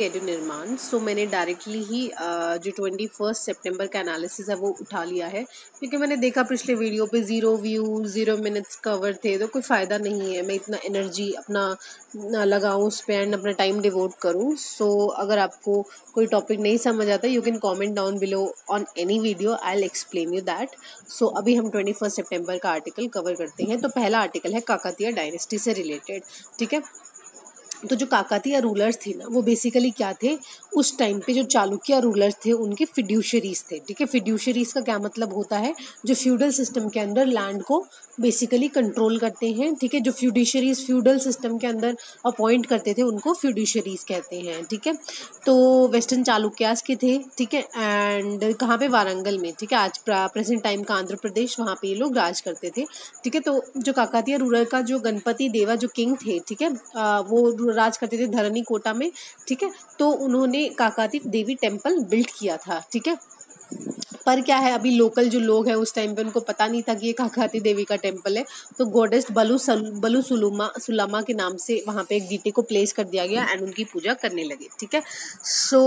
Schedule निर्माण। सो मैंने directly ही जो 21 सितंबर का एनालिसिस है वो उठा लिया है, क्योंकि मैंने देखा पिछले वीडियो पे 0 व्यू 0 मिनट्स कवर थे, तो कोई फ़ायदा नहीं है मैं इतना एनर्जी अपना लगाऊं उस पर एंड अपना टाइम डिवोट करूं। सो अगर आपको कोई टॉपिक नहीं समझ आता, you can comment down below on any video, I will explain you that. So अभी हम 21 सितंबर का आर्टिकल कवर करते हैं। तो पहला आर्टिकल है काकतीय डायनेस्टी से रिलेटेड। ठीक है, तो जो काकतीय रूलर्स थे ना, वो बेसिकली क्या थे, उस टाइम पे जो चालुक्य रूलर्स थे उनके फिड्यूशरीज थे। ठीक है, फिड्यूशरीज का क्या मतलब होता है, जो फ्यूडल सिस्टम के अंदर लैंड को बेसिकली कंट्रोल करते हैं। ठीक है, जो फ्यूडिशरीज फ्यूडल सिस्टम के अंदर अपॉइंट करते थे उनको फ्यूडिशरीज कहते हैं। ठीक है, तो वेस्टर्न चालुक्यास के थे। ठीक है, एंड कहाँ पे, वारंगल में। ठीक है, आज प्रेजेंट टाइम का आंध्र प्रदेश, वहाँ पे ये लोग राज करते थे। ठीक है, तो जो काकतीय रूलर का जो गणपति देवा जो किंग थे, ठीक है, वो राज करते थे धरनी कोटा में। ठीक है, तो उन्होंने काकतीय देवी टेम्पल बिल्ड किया था। ठीक है, पर क्या है, अभी लोकल जो लोग हैं उस टाइम पे उनको पता नहीं था कि ये काकतीय देवी का टेम्पल है, तो गॉडेस बलू सुलामा के नाम से वहाँ पे एक डीटी को प्लेस कर दिया गया एंड उनकी पूजा करने लगे। ठीक है, सो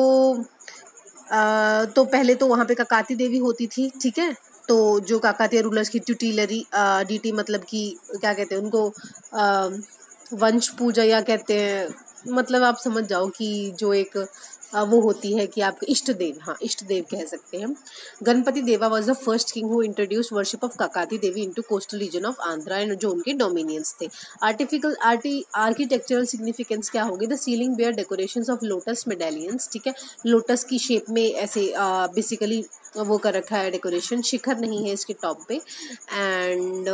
तो पहले तो वहाँ पे काकतीय देवी होती थी। ठीक है, तो जो काकतीय रूलर्स की ट्यूटिलरी डीटी, मतलब कि क्या कहते हैं उनको, वंश पूजा या कहते हैं, मतलब आप समझ जाओ कि जो एक वो होती है कि आपके इष्ट देव, हाँ इष्ट देव कह सकते हैं। Ganapati Deva was the first king who introduce worship of Kakatiya Devi into coastal region of Andhra and जो उनके डोमिनियंस थे। आर्किटेक्चरल सिग्निफिकेंस क्या होगी, the ceiling bear decorations of lotus medallions. ठीक है, लोटस की शेप में ऐसे बेसिकली वो कर रखा है डेकोरेशन, शिखर नहीं है इसके टॉप पे। एंड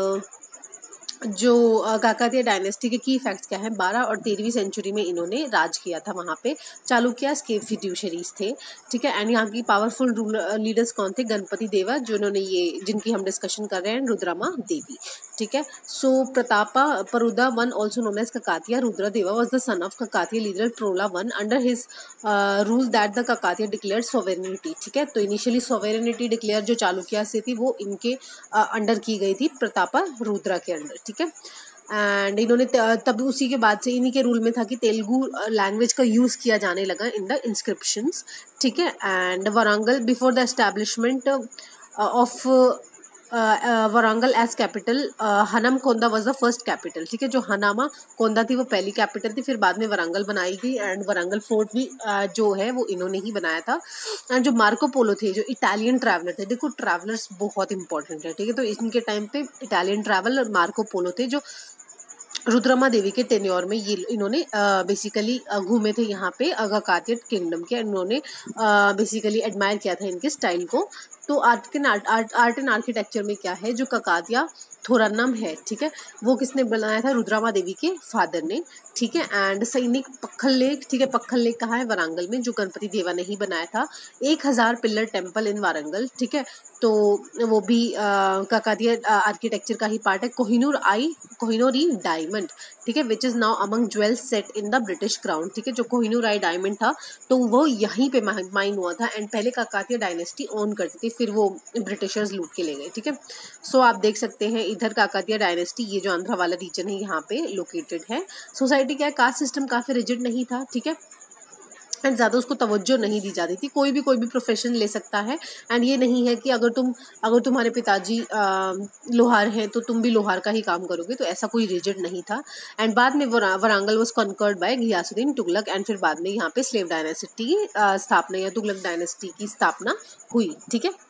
जो काकतीय डायनेस्टी के की फैक्ट्स क्या है, 12 और 13वीं सेंचुरी में इन्होंने राज किया था। वहाँ पे चालुक्यास के फिड्यूशरीज थे। ठीक है, एंड यहाँ की पावरफुल लीडर्स कौन थे, गणपति देवा, जिन्होंने ये जिनकी हम डिस्कशन कर रहे हैं, रुद्रमा देवी। ठीक है, so Prataparudra one also known as Kakatiya Rudra Deva was the son of Kakatiya leader Prola one under his rule that the Kakatiya declare sovereignty. ठीक है, तो इनिशियली सोवेरेनिटी डिक्लेयर जो चालुक्या से थी वो इनके अंडर की गई थी, प्रतापा रुद्रा के अंडर। ठीक है, एंड इन्होंने तब उसी के बाद से इन्हीं के रूल में था कि तेलुगु लैंग्वेज का यूज़ किया जाने लगा इन द इंस्क्रिप्शंस। ठीक है, and Warangal before the establishment of Warangal as capital, Hanamkonda was the first capital. ठीक है, जो हनामा कोंदा थी वो पहली कैपिटल थी, फिर बाद में वारंगल बनाई गई एंड वारंगल फोर्ट भी जो है वो इन्होंने ही बनाया था। एंड जो मार्को पोलो थे, जो इटालियन ट्रैवलर थे, देखो ट्रैवलर्स बहुत इंपॉर्टेंट है। ठीक है, तो इनके टाइम पे इटालियन ट्रैवलर मार्को पोलो थे, जो रुद्रमा देवी के टेन्योर में ये इन्होंने बेसिकली घूमे थे यहाँ पे काकतीय किंगडम के। इन्होंने बेसिकली एडमायर किया था इनके स्टाइल को। तो आर्ट एंड आर्किटेक्चर में क्या है, जो काकतीय थोरनम है, ठीक है, वो किसने बनाया था, रुद्रमा देवी के फादर ने। ठीक है, एंड सैनिक पक्खल लेक। ठीक है, पक्खल लेक कहाँ है, वारंगल में, जो गणपति देवा ने ही बनाया था। 1000 पिलर टेम्पल इन वारंगल। ठीक है, तो वो भी काकतीय आर्किटेक्चर का ही पार्ट है। कोहिनूर ई डायमंड, ठीक है, which is now among jewels set in the British crown. ठीक है, जो कोहिनूर आई डायमंड था तो वो यहीं पे माइन हुआ था एंड पहले काकतीय डायनेस्टी ओन करती थी, फिर वो ब्रिटिशर्स लूट के ले गए। ठीक है, सो आप देख सकते हैं इधर काकतीय डायनेस्टी, ये जो आंध्रा वाला रीजन है यहाँ पे लोकेटेड है। सोसाइटी क्या है, कास्ट सिस्टम काफ़ी रिजिड नहीं था। ठीक है, एंड ज़्यादा उसको तवज्जो नहीं दी जाती थी, कोई भी प्रोफेशन ले सकता है। एंड ये नहीं है कि अगर तुम्हारे पिताजी लोहार हैं तो तुम भी लोहार का ही काम करोगे, तो ऐसा कोई रिजिड नहीं था। एंड बाद में Warangal was conquered by Ghiyasuddin Tughlaq and फिर बाद में यहाँ पे स्लेव डायनेस्टी की स्थापना या तुगलक डायनेस्टी की स्थापना हुई। ठीक है,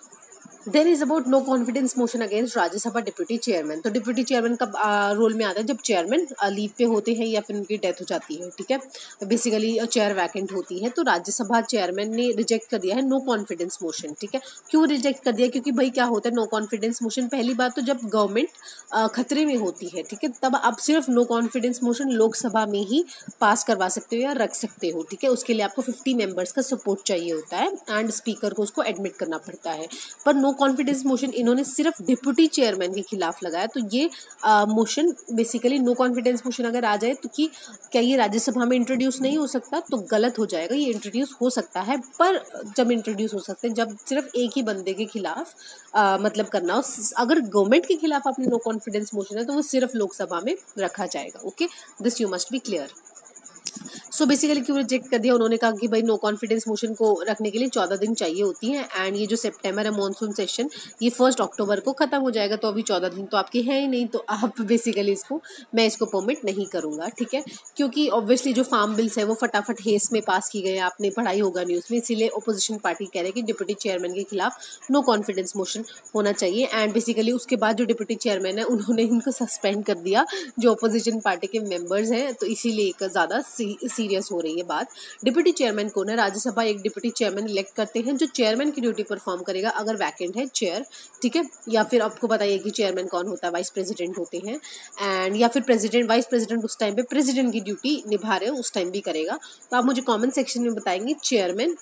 there is about no confidence motion against Rajya Sabha deputy chairman. तो डिप्यूटी चेयरमैन का रोल में आता है जब चेयरमैन लीव पे होते हैं या फिर उनकी डेथ हो जाती है। ठीक है, बेसिकली बेसिकली चेयर वैकेंट होती है, तो राज्यसभा चेयरमैन ने रिजेक्ट कर दिया है नो कॉन्फिडेंस मोशन। ठीक है, क्यों रिजेक्ट कर दिया, क्योंकि भाई क्या होता है नो कॉन्फिडेंस मोशन, पहली बात तो जब गवर्नमेंट खतरे में होती है, ठीक है, तब आप सिर्फ नो कॉन्फिडेंस मोशन लोकसभा में ही पास करवा सकते हो या रख सकते हो। ठीक है, उसके लिए आपको 50 मेंबर्स का सपोर्ट चाहिए होता है एंड स्पीकर को उसको एडमिट करना पड़ता है। पर नो कॉन्फिडेंस मोशन इन्होंने सिर्फ डिप्यूटी चेयरमैन के खिलाफ लगाया, तो ये motion basically no confidence motion अगर आ जाए तो कि क्या ये राज्यसभा में इंट्रोड्यूस नहीं हो सकता, तो गलत हो जाएगा। ये इंट्रोड्यूस हो सकता है, पर जब इंट्रोड्यूस हो सकते हैं जब सिर्फ एक ही बंदे के खिलाफ मतलब करना हो। अगर गवर्नमेंट के खिलाफ आपने नो कॉन्फिडेंस मोशन है तो वो सिर्फ लोकसभा में रखा जाएगा। Okay, this you must be clear. So basically क्यों रिजेक्ट कर दिया, उन्होंने कहा कि भाई नो कॉन्फिडेंस मोशन को रखने के लिए 14 दिन चाहिए होती हैं, एंड ये जो सितंबर है मानसून सेशन ये 1 अक्टूबर को खत्म हो जाएगा, तो अभी 14 दिन तो आपके हैं ही नहीं, तो आप बेसिकली इसको परमिट नहीं करूँगा, ठीक है। क्योंकि ऑब्वियसली जो फार्म बिल्स है वो फटाफट हेस में पास की गए, आपने पढ़ाई होगा न्यूज़ में, इसीलिए अपोजिशन पार्टी कह रहे हैं कि डिप्टी चेयरमैन के खिलाफ नो कॉन्फिडेंस मोशन होना चाहिए। एंड बेसिकली उसके बाद जो डिप्टी चेयरमैन है उन्होंने इनको सस्पेंड कर दिया, जो अपोजिशन पार्टी के मेंबर्स हैं, तो इसीलिए एक ज़्यादा सीरियस हो रही है बात। डिप्टी चेयरमैन कौन है? राज्यसभा एक डिप्टी चेयरमैन इलेक्ट करते हैं जो चेयरमैन की ड्यूटी परफॉर्म करेगा अगर वैकेंट है चेयर, ठीक है। या फिर आपको बताइए कि चेयरमैन कौन होता है? वाइस प्रेसिडेंट होते हैं, एंड या फिर प्रेसिडेंट, वाइस प्रेसिडेंट उस टाइम पे प्रेसिडेंट की ड्यूटी निभा रहे हो उस टाइम भी करेगा। तो आप मुझे कमेंट सेक्शन में बताएंगे चेयरमैन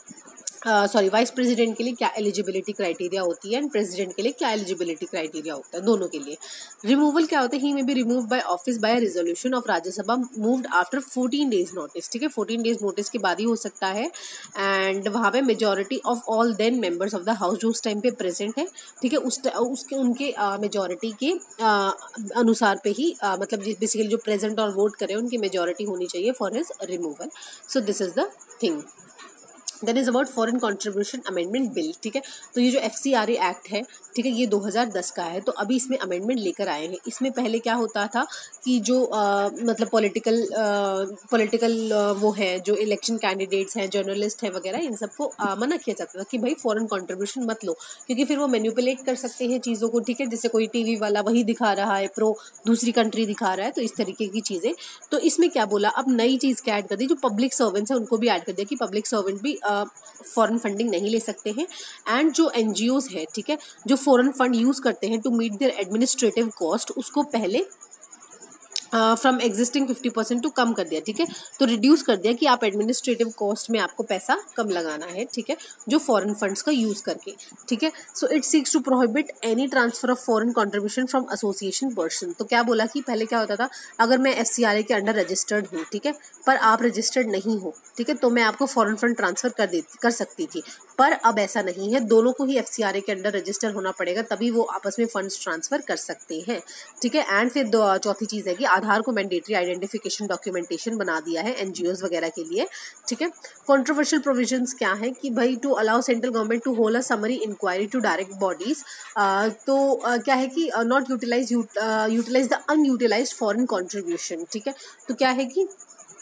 वाइस प्रेसिडेंट के लिए क्या एलिजिबिलिटी क्राइटेरिया होती है एंड प्रेसिडेंट के लिए क्या एलिजिबिलिटी क्राइटेरिया होता है, दोनों के लिए। रिमूवल क्या होता है? He may be remove by office by resolution of Rajya Sabha moved after 14 days notice, ठीक है। 14 डेज नोटिस के बाद ही हो सकता है, एंड वहाँ पे majority of all then members of the house जो उस टाइम पे प्रेजेंट है, ठीक है, उनके मेजोरिटी के अनुसार पे ही मतलब बेसिकली जो प्रेजेंट और वोट करें उनकी मेजोरिटी होनी चाहिए for his removal. So this is the thing. Then is about foreign contribution amendment bill, ठीक है। तो ये जो FCRA एक्ट है, ठीक है, ये 2010 का है, तो अभी इसमें अमेंडमेंट लेकर आए हैं। इसमें पहले क्या होता था कि जो मतलब पॉलिटिकल वो है, जो इलेक्शन कैंडिडेट्स हैं, जर्नलिस्ट हैं वगैरह, इन सबको मना किया जाता था कि भाई फॉरेन कंट्रीब्यूशन मत लो, क्योंकि फिर वो मैनिपुलेट कर सकते हैं चीज़ों को, ठीक है। जैसे कोई टीवी वाला वही दिखा रहा है, प्रो दूसरी कंट्री दिखा रहा है, तो इस तरीके की चीज़ें। तो इसमें क्या बोला, अब नई चीज़ क्या ऐड कर दी, जो पब्लिक सर्वेंट्स हैं उनको भी ऐड कर दिया कि पब्लिक सर्वेंट भी फॉरेन फंडिंग नहीं ले सकते हैं, एंड जो NGOs है, ठीक है, जो फॉरेन फंड यूज़ करते हैं to meet their administrative cost, उसको पहले फ्रॉम एग्जिस्टिंग 50% टू कम कर दिया, ठीक है। तो रिड्यूस कर दिया कि आप एडमिनिस्ट्रेटिव कॉस्ट में आपको पैसा कम लगाना है, ठीक है, जो फॉरेन फंड्स का यूज़ करके, ठीक है। So it seeks to prohibit any transfer of foreign contribution from association person. तो क्या बोला कि पहले क्या होता था, अगर मैं FCRA के अंडर रजिस्टर्ड हूँ, ठीक है, पर आप रजिस्टर्ड नहीं हो, ठीक है, तो मैं आपको फॉरेन फंड ट्रांसफ़र कर सकती थी, पर अब ऐसा नहीं है, दोनों को ही FCRA के अंडर रजिस्टर होना पड़ेगा, तभी वो आपस में फंड्स ट्रांसफ़र कर सकते हैं, ठीक है। एंड फिर चौथी चीज़ है कि आधार को मैंडेटरी आइडेंटिफिकेशन डॉक्यूमेंटेशन बना दिया है NGOs वगैरह के लिए, ठीक है। कंट्रोवर्शियल प्रोविजंस क्या है कि भाई to allow central government to hold a summary inquiry to direct bodies, तो क्या है कि not utilise the unutilised foreign contribution, ठीक है। तो क्या है कि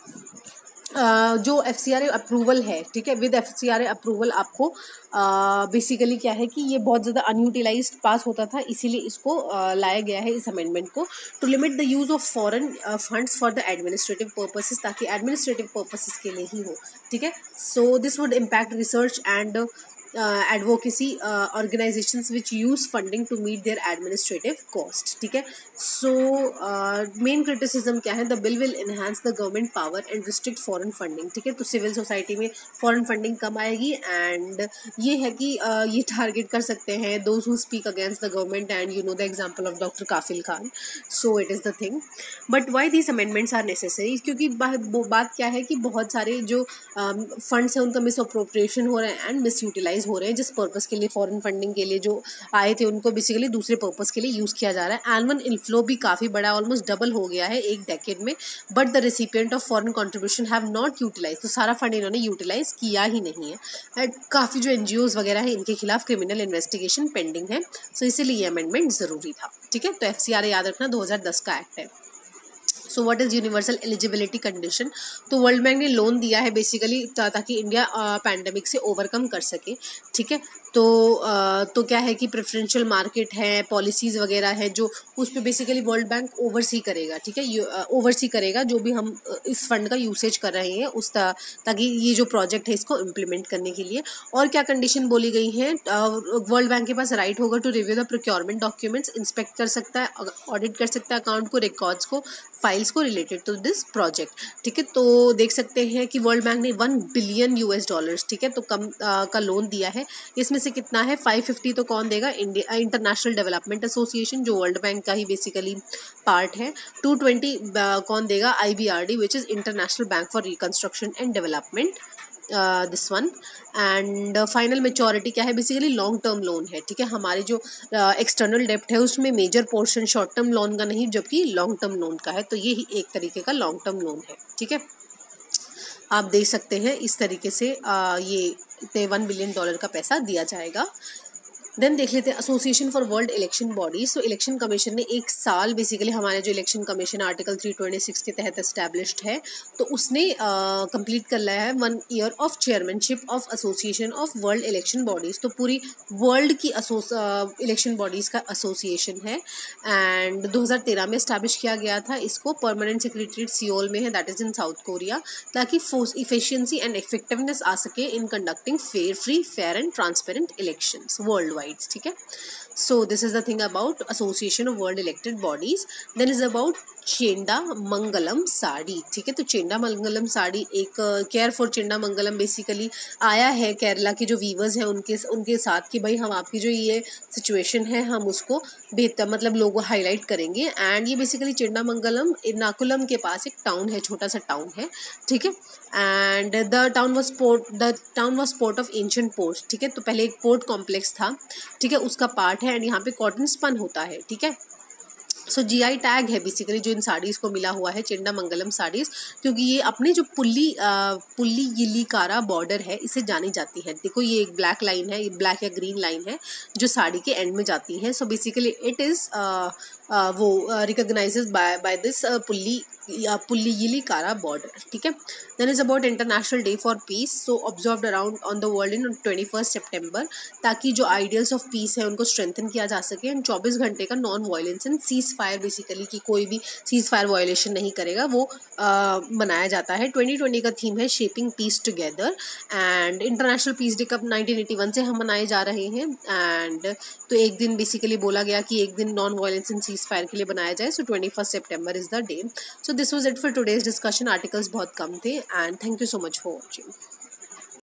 जो FCRA अप्रूवल है, ठीक है, विद FCRA अप्रूवल आपको बेसिकली क्या है कि ये बहुत ज़्यादा अनयूटिलाइज्ड पास होता था, इसीलिए इसको लाया गया है इस अमेंडमेंट को, to limit the use of foreign funds for the administrative purposes, ताकि एडमिनिस्ट्रेटिव पर्पसेस के लिए ही हो, ठीक है। So this would impact research and advocacy organizations which use funding to meet their administrative costs, ठीक है। सो मेन क्रिटिसिज्म क्या है, the bill will enhance the government power and restrict foreign funding, ठीक है। तो सिविल सोसाइटी में foreign funding कम आएगी, एंड ये है कि ये टारगेट कर सकते हैं those who speak against the government, and you know the example of doctor Kafeel Khan. So it is the thing, but why these amendments are necessary, क्योंकि बात क्या है कि बहुत सारे जो फंड्स हैं उनका मिस अप्रोप्रिएशन हो रहा है एंड मिस यूटिलाइज हो रहे हैं, जिस पर्पस के लिए फॉरेन फंडिंग के लिए जो आए थे उनको बेसिकली दूसरे पर्पस के लिए यूज़ किया जा रहा है। एनुअल इनफ्लो भी काफ़ी बड़ा, ऑलमोस्ट डबल हो गया है एक डेकेड में, but the recipient of foreign contribution have not utilise, तो सारा फंड इन्होंने यूटिलाइज किया ही नहीं है, एंड काफ़ी जो NGOs वगैरह है इनके खिलाफ क्रिमिनल इन्वेस्टिगेशन पेंडिंग है, सो इसीलिए ये अमेंडमेंट ज़रूरी था, ठीक है। तो FCRA याद रखना 2010 का एक्ट है। So what is universal eligibility condition, तो वर्ल्ड बैंक ने लोन दिया है बेसिकली ताकि इंडिया पैंडेमिक से ओवरकम कर सके, ठीक है। तो क्या है कि प्रेफरेंशियल मार्केट है, पॉलिसीज़ वगैरह है जो उस पर बेसिकली वर्ल्ड बैंक ओवरसी करेगा, ठीक है, ओवरसी करेगा जो भी हम इस फंड का यूसेज कर रहे हैं उस ताकि ये जो प्रोजेक्ट है इसको इम्प्लीमेंट करने के लिए। और क्या कंडीशन बोली गई है, वर्ल्ड बैंक के पास राइट होगा to review the procurement documents, inspect कर सकता है, ऑडिट कर सकता है अकाउंट को, रिकॉर्ड्स को, फाइल्स को रिलेटेड टू दिस प्रोजेक्ट, ठीक है। तो देख सकते हैं कि वर्ल्ड बैंक ने $1 बिलियन, ठीक है, तो कम का लोन दिया है। इसमें से कितना है 550 तो कौन देगा, इंडिया इंटरनेशनल डेवलपमेंट एसोसिएशन जो वर्ल्ड बैंक का ही बेसिकली पार्ट है। 220 कौन देगा, IBRD which is International Bank for Reconstruction and Development, this one. And final maturity क्या है, बेसिकली लॉन्ग टर्म लोन है, ठीक है। हमारी जो एक्सटर्नल डेप्ट है उसमें major portion short term loan का नहीं जबकि लॉन्ग टर्म लोन का है, तो ये ही एक तरीके का लॉन्ग टर्म लोन है, ठीक है। आप देख सकते हैं इस तरीके से ये $1 बिलियन का पैसा दिया जाएगा। देन देख लेते हैं Association for World Election Bodies. तो इलेक्शन कमीशन ने एक साल बेसिकली, हमारे जो इलेक्शन कमीशन आर्टिकल 326 के तहत एस्टैब्लिश्ड है, तो उसने कंप्लीट कर लिया है 1 year of chairmanship of Association of World Election Bodies. तो पूरी वर्ल्ड की इलेक्शन बॉडीज़ का एसोसिएशन है एंड 2013 में इस्टेब्लिश किया गया था। इसको परमानेंट सेक्रेटरीट सियोल में है, that is in south Korea, ताकि इफिशिएंसी एंड इफेक्टिवनेस आ सके in conducting free fair and transparent elections world wide. ठीक है, so this is the thing about association of world elected bodies. Then is about Chendamangalam sari. ठीक है, तो Chendamangalam sari एक care for Chendamangalam basically आया है केरला के जो वीवर्स हैं उनके साथ कि भाई हम आपकी जो ये सिचुएशन है हम उसको बेहतर मतलब लोगों हाईलाइट करेंगे। एंड ये बेसिकली चेंडा मंगलम एर्नाकुलम के पास एक टाउन है, छोटा सा टाउन है। ठीक है, and the town was port of ancient ports. ठीक है, तो पहले एक पोर्ट कॉम्प्लेक्स था। ठीक है, उसका पार्ट है एंड यहाँ पे कॉटन स्पन होता है। ठीक है, सो GI टैग है बेसिकली जो इन साड़ीज़ को मिला हुआ है, चेंडा मंगलम साड़ीज़, क्योंकि ये अपने जो पुल्ली यिलिकारा बॉर्डर है इसे जानी जाती है। देखो ये एक ब्लैक लाइन है, ये ब्लैक या ग्रीन लाइन है जो साड़ी के एंड में जाती है। सो बेसिकली इट इज़ वो recognizes by this Pulliyilakkara border. ठीक है, then is about international day for peace. So observed around on the world in 21 सितंबर, ताकि जो आइडियल्स ऑफ पीस है उनको स्ट्रेंथन किया जा सके। एंड 24 घंटे का non violence and cease fire basically कि कोई भी सीज फायर वायलेशन नहीं करेगा वो मनाया जाता है। 2020 का थीम है shaping peace together and international peace day कब 1981 से हम मनाए जा रहे हैं। एंड तो एक दिन बेसिकली बोला गया कि एक दिन non violence and cease fire के लिए बनाया जाए। सो 21 सितंबर is the day. So this was it for today's discussion. Articles बहुत कम थे and thank you so much for watching.